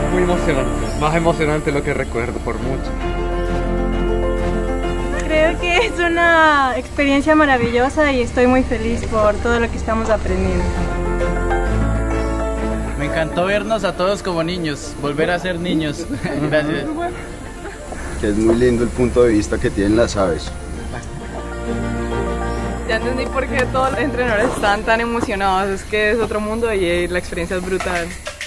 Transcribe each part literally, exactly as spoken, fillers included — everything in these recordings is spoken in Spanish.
muy emocionante, más emocionante de lo que recuerdo por mucho. Creo que es una experiencia maravillosa y estoy muy feliz por todo lo que estamos aprendiendo. Me encantó vernos a todos como niños, volver a ser niños. Gracias. Que es muy lindo el punto de vista que tienen las aves. Ya entendí por qué todos los entrenadores están tan emocionados, es que es otro mundo y la experiencia es brutal.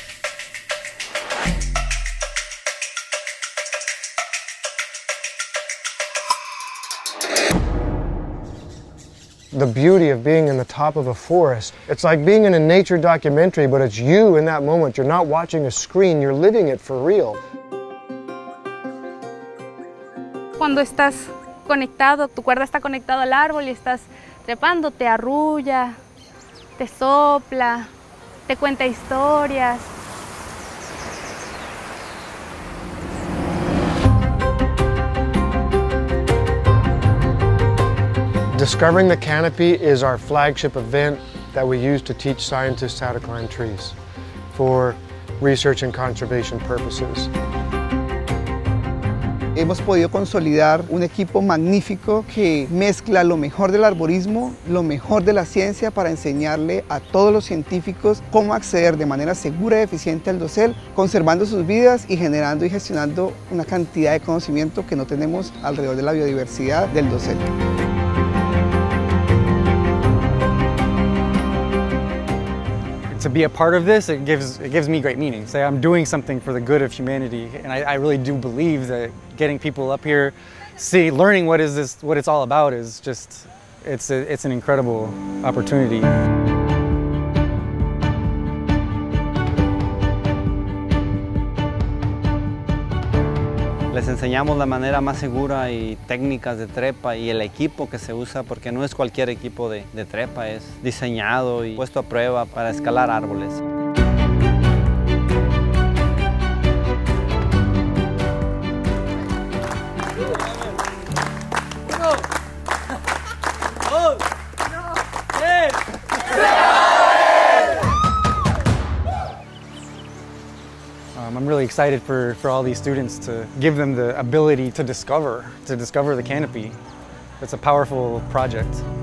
The beauty of being in the top of a forest. It's like being in a nature documentary, but it's you in that moment. You're not watching a screen, you're living it for real. Cuando estás conectado, tu cuerda está conectado al árbol y estás trepando, te arrulla, te sopla, te cuenta historias. Discovering the Canopy is our flagship event that we use to teach scientists how to climb trees for research and conservation purposes. Hemos podido consolidar un equipo magnífico que mezcla lo mejor del arborismo, lo mejor de la ciencia para enseñarle a todos los científicos cómo acceder de manera segura y eficiente al dosel, conservando sus vidas y generando y gestionando una cantidad de conocimiento que no tenemos alrededor de la biodiversidad del dosel. To be a part of this, it gives, it gives me great meaning. Say I'm doing something for the good of humanity, and I, I really do believe that getting people up here, see, learning what is this, what it's all about is just, it's, a, it's an incredible opportunity. Les enseñamos la manera más segura y técnicas de trepa y el equipo que se usa, porque no es cualquier equipo de, de trepa, es diseñado y puesto a prueba para escalar árboles. Um, I'm really excited for, for all these students to give them the ability to discover, to discover the canopy. It's a powerful project.